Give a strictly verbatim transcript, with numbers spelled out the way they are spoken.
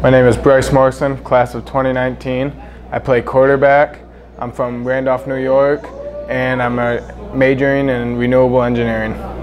My name is Bryce Morrison, class of twenty nineteen. I play quarterback. I'm from Randolph, New York, and I'm uh, majoring in renewable engineering.